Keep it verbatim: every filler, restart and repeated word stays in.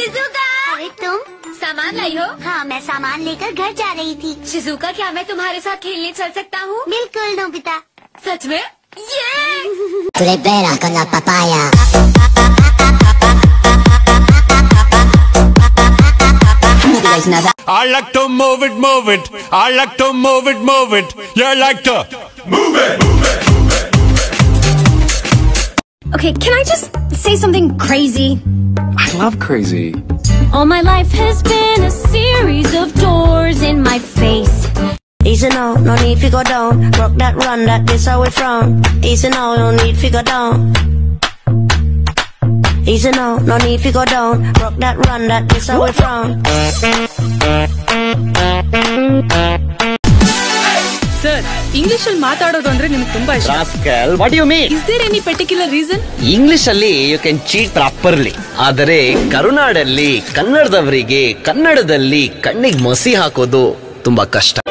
Shizuka, अरे तुम सामान लाई हो? हाँ, मैं सामान लेकर घर जा रही थी। शिजुका, क्या मैं तुम्हारे साथ खेलने चल सकता हूँ? बिल्कुल नोबिता। सच में? ये Libera con la papaya. I like to move it, move it. I like to move it, move it. You like to move it, move it, move it. Okay, can I just say something crazy? I love crazy. All my life has been a series of doors in my face. Easy now, no need to go down. Rock that run, that this how we from. Easy now, no need to go down. Easy now, no need to go down. Rock that run, that this how we from. Sir, English ಅಲ್ಲಿ ಮಾತಾಡೋದು ಅಂದ್ರೆ ನಿಮಗೆ ತುಂಬಾ ಇಷ್ಟ. Rascal, what do you mean? Is there any particular reason? English ಅಲ್ಲಿ you can cheat properly. ಆದರೆ ಕರುನಾಡಲ್ಲಿ ಕನ್ನಡದವರಿಗೆ ಕನ್ನಡದಲ್ಲಿ ಕಣ್ಣಿಗೆ ಮಸಿ ಹಾಕೋದು ತುಂಬಾ ಕಷ್ಟ.